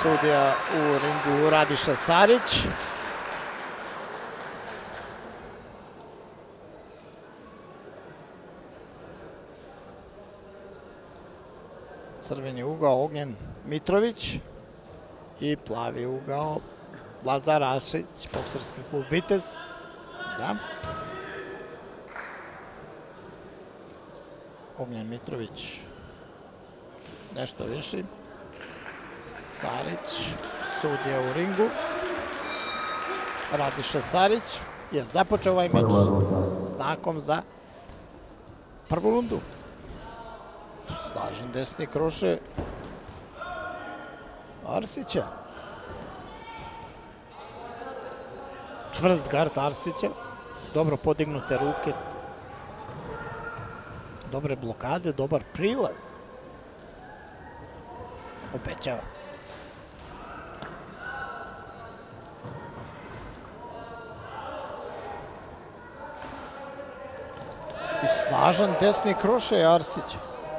sudija u ringu Radiša Sarić. Crveni ugao Ognjen Mitrović i plavi ugao Lazar Arsić, bokserski klub Vitez. Da. Ognjen Mitrović nešto viši. Sarić, sudija u ringu. Radiša Sarić je započeo ovaj meč znakom za prvu rundu. Snažan desni kroše Arsića. Čvrst gard Arsića. Dobro podignute ruke. Dobre blokade, dobar prilaz. Obećava. I snažan desni kroše Arsića.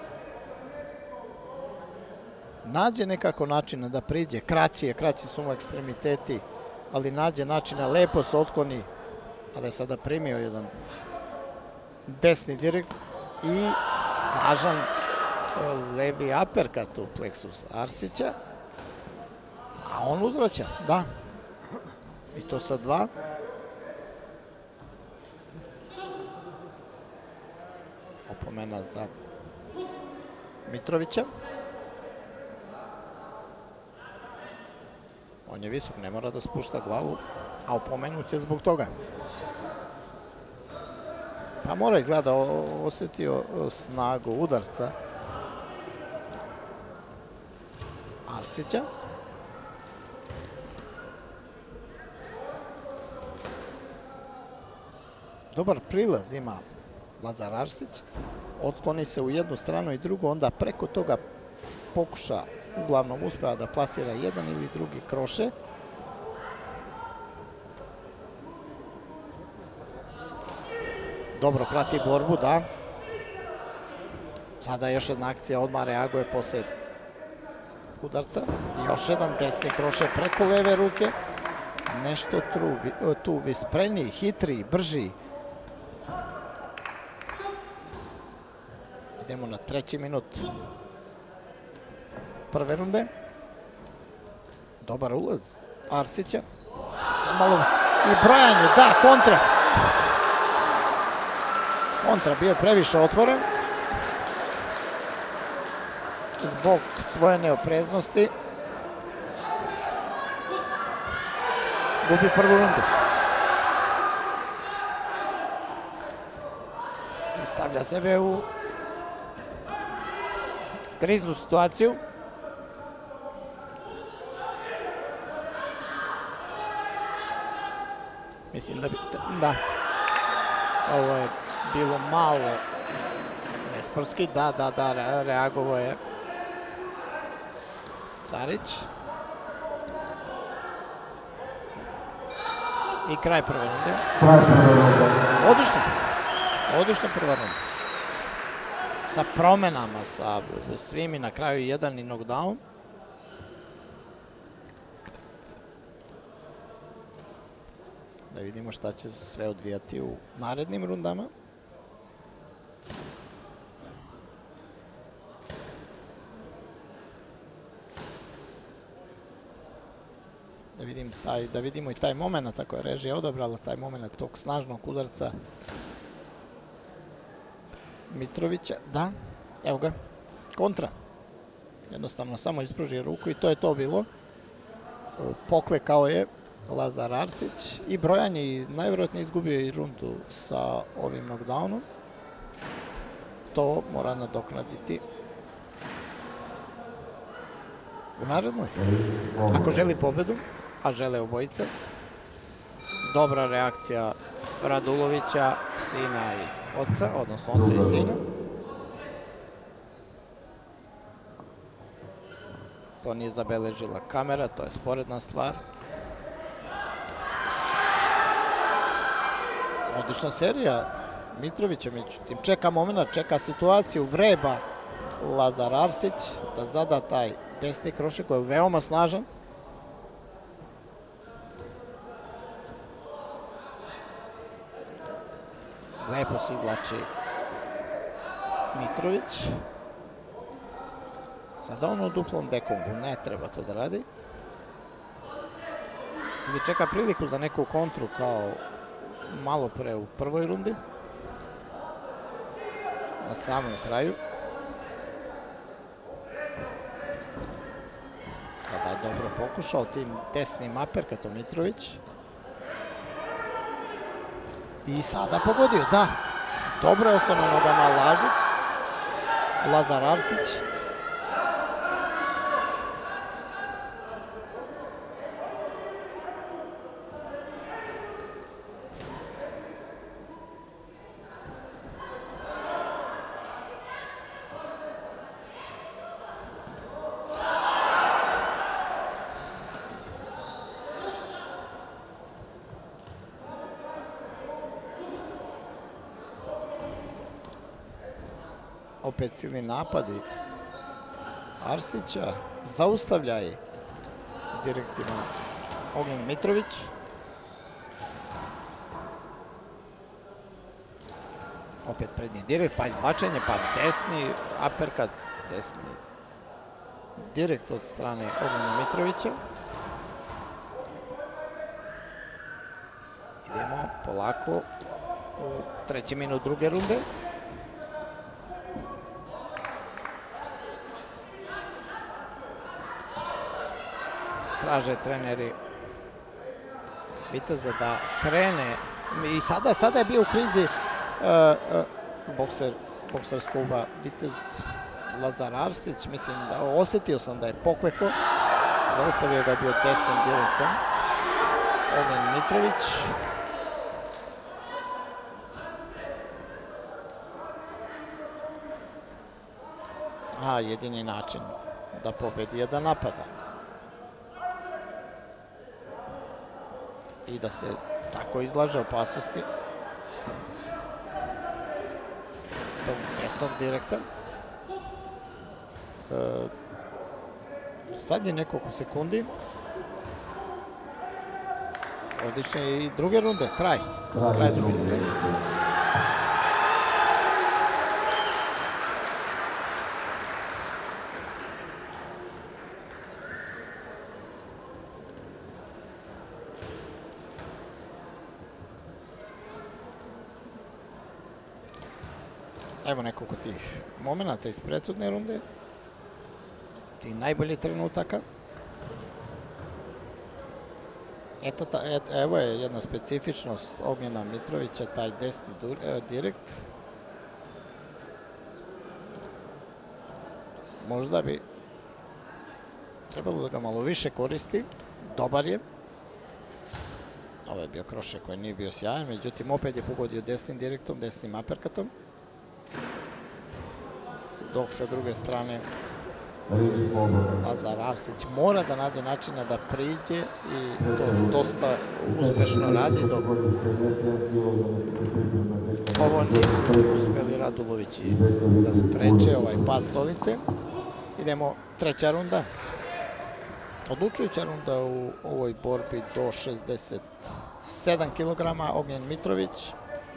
Nađe nekako načina da priđe, kraći su mu ekstremiteti, ali nađe načina, lepo se otkloni, ali je sada primio jedan desni direkt i snažan levi aperkat u pleksus Arsića, a on uzvraća, da, i to sa 2. Opomena za Mitrovića. On je visok, ne mora da spušta glavu, a opomenut je zbog toga. Pa mora izgleda osjetio snagu udarca Arsića. Dobar prilaz ima Lazar Arsić. Otkloni se u jednu stranu i drugu, onda preko toga pokuša, uglavnom uspeva da plasira jedan ili drugi kroše. Dobro prati borbu, da. Sada još jedna akcija, odmah reaguje posle udarca. Još jedan desni kroše preko leve ruke. Nešto tu vispreniji, hitriji, brži. Idemo na 3. minut prve runde. Dobar ulaz Arsića. I brojanje, da, kontra. Kontra bio previše otvoren. Zbog svoje neopreznosti gubi prvu rundu. I stavlja sebe u kriznu situaciju. Mislim da bi... Da. Ovo je bilo malo nesportski. Da, reagovao je Sarić. I kraj prve runde. Odlično. Odlično prva runda. Sa promenama, sa svim i na kraju jedan i knockdown. Da vidimo šta će se sve odvijati u narednim rundama. Da vidimo i taj moment, ako je režija odabrala taj moment tog snažnog udarca Mitrovića. Da, evo ga, kontra. Jednostavno samo ispružio ruku i to je to bilo. Poklekao je Lazar Arsić i brojanje i najvjerojatnije izgubio i rundu sa ovim knockdownom. To mora nadoknaditi u narednoj. Ako želi pobedu, a žele obojice. Dobra reakcija Radulovića, sina i oca, odnosno oca i sina. To nije zabeležila kamera, to je sporedna stvar. Odlična serija Mitrovića, međutim čeka moment, čeka situaciju, vreba Lazar Arsić da zada taj desni krošak koji je veoma snažan. Lepo se izvlači Mitrović. Sada on u duplom dekongu, ne treba to da radi. Ili čeka priliku za neku kontru kao malo pre u prvoj rundi. Na samom kraju. Sada je dobro pokušao tim desnim aperkatom Mitrović. I sada pogodio, da. Dobro je ostao na nogama Lazar Arsić. Opet silni napadi Arsića, zaustavlja je direktivno Ognjen Mitrović. Opet prednji direkt, pa izvlačenje, pa desni aperkat, desni direkt od strane Ognjena Mitrovića. Idemo polako u treći minut druge runde. Traže treneri Viteza da krene i sada je bio u krizi bokser s kluba Vitez Lazar Arsić. Mislim da osetio sam da je poklekao, zaustavio ga je bio desnim direktom Ognjen Mitrović. A jedini način da pobedi je da napada. I da se tako izlaže opasnosti tog desnog direkta. Sad je nekoliko sekundi. Odiše i druge runde, kraj druge runde. Evo nekoliko tih momenta iz prethodne runde, tih najboljih trenutaka. Evo je jedna specifičnost Ognjena Mitrovića, taj desni direkt. Možda bi trebalo da ga malo više koristi, dobar je. Ovo je bio krošak koji nije bio sjajan, međutim opet je pogodio desnim direktom, desnim aperkatom. Dok sa druge strane Lazar Arsić mora da nađe načina da priđe i to dosta uspešno radi, dok ovo nisu uspeli Radulović da spreče ovaj pad stolice. Idemo treća runda, odlučujuća runda u ovoj borbi do 67 kg. Ognjen Mitrović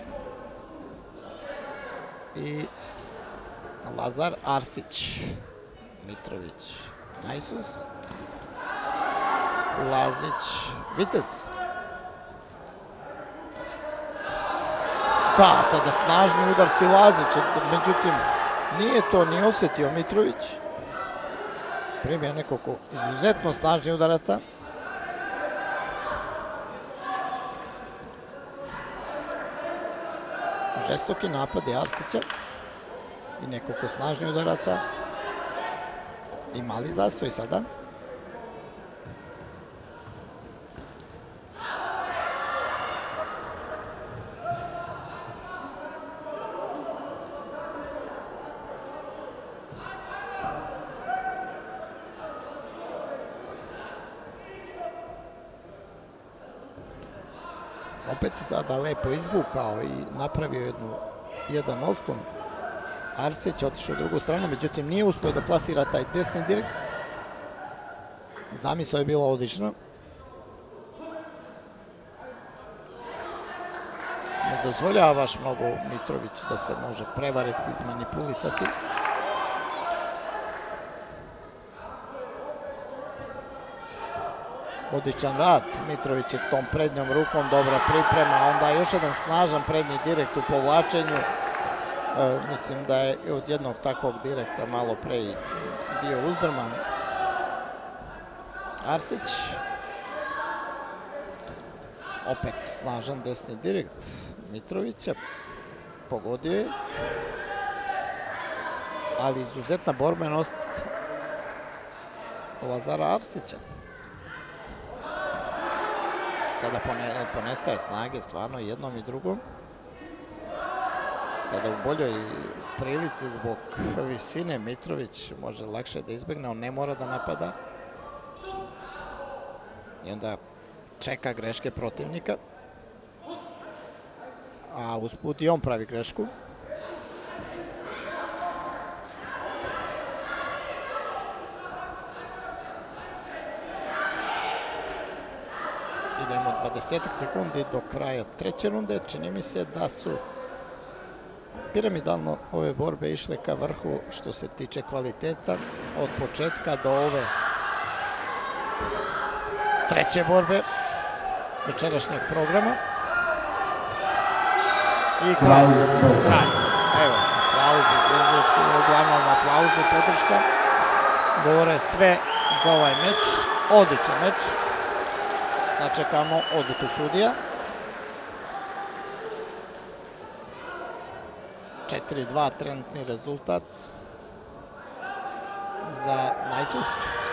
i Lazar Arsić. Mitrović Najsus, Lazić Vitez. Da, sada snažni udarci Lazića, međutim nije to ni osetio Mitrović. Primio nekoliko izuzetno snažnih udaraca. Žestoki napadi Arsića i nekoliko snažnih udaraca. I mali zastoj sada. Opet se sada lepo izvukao i napravio jedan otklon Arsić otišao u drugu stranu, međutim nije uspio da plasira taj desni direkt. Zamisao je bila odlična. Ne dozvoljava baš mnogo Mitrović da se može prevariti, izmanipulisati. Odličan rad, Mitrović je tom prednjom rukom, dobra priprema, onda još jedan snažan prednji direkt u povlačenju. Mislim da je od jednog takvog direkta malo pre bio uzdrman Arsić. Opet snažan desni direkt Mitrovića, pogodio je, ali izuzetna borbenost Lazara Arsića. Sada ponestaje snage stvarno jednom i drugom. Sada u boljoj prilici zbog visine Mitrović može lakše da izbegne, on ne mora da napada. I onda čeka greške protivnika. A usput i on pravi grešku. Idemo 20 sekundi do kraja treće runde. Čini mi se da su piramidalno ove borbe išle ka vrhu što se tiče kvaliteta od početka do ove treće borbe večerašnjeg programa. I kraj. Evo, aplauzi, uglavnom aplauzi, podrška. Govore sve za ovaj meč. Odličan meč. Sačekamo odluku sudija. 4-2 trenutni rezultat za Najsus.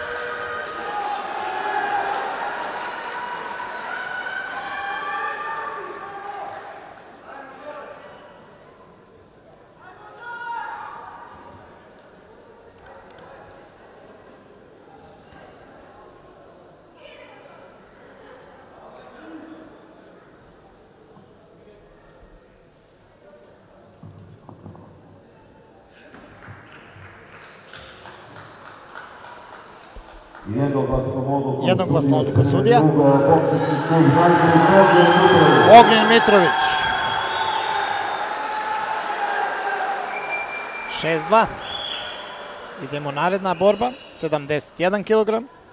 Jednoglasna odluka sudija. Ognjen Mitrović. 6-2. Idemo naredna borba, 71 kg.